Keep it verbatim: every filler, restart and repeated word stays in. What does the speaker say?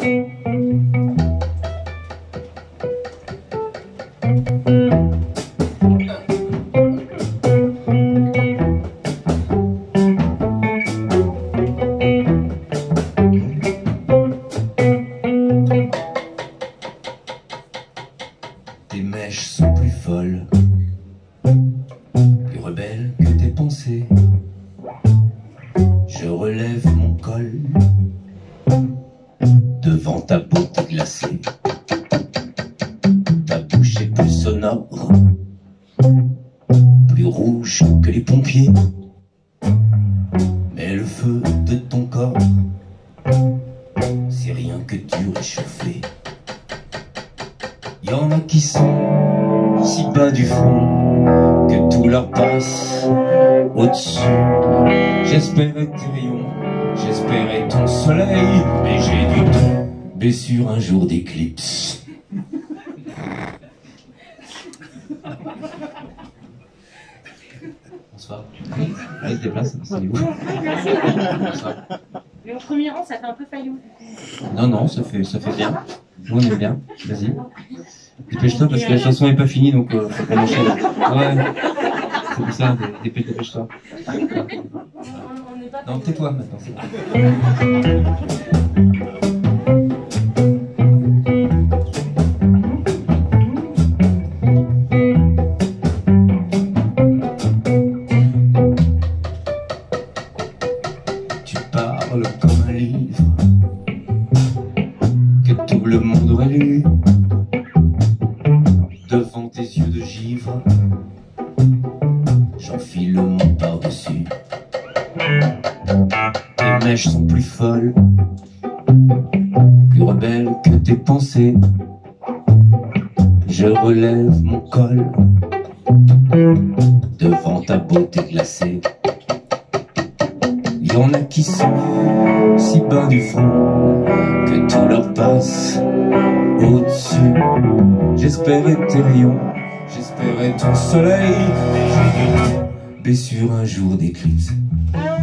Tes mèches sont plus folles, plus rebelles que tes pensées. Je relève mon col devant ta beauté glacée. Ta bouche est plus sonore, plus rouge que les pompiers. Mais le feu de ton corps, c'est rien que du réchauffé. Y'en a qui sont si bas du fond que tout leur passe au-dessus. J'espérais tes rayons, j'espérais ton soleil, mais j'ai dû tomber sur un jour d'éclipse. Bonsoir. Allez, se déplace, installez-vous. Bonsoir. Mais au premier rang, ça fait un peu faillot. Non, non, ça fait, ça fait bien. Nous, on aime bien. Vas-y. Dépêche-toi parce que la chanson n'est pas finie, donc euh, faut qu'on enchaîne. Ouais. C'est pour ça, dépêche, dépêche-toi. Non, tais-toi maintenant. Tu parles comme un livre que tout le monde aurait lu. Devant tes yeux de givre, j'enfile mon par-dessus. Tes mèches sont plus folles, plus rebelles que tes pensées. Je relève mon col devant ta beauté glacée. Y'en a qui sont si bas du front que tout leur passe au-dessus. J'espérais tes rayons, j'espérais ton soleil, mais j'ai dû tomber sur un jour d'éclipse.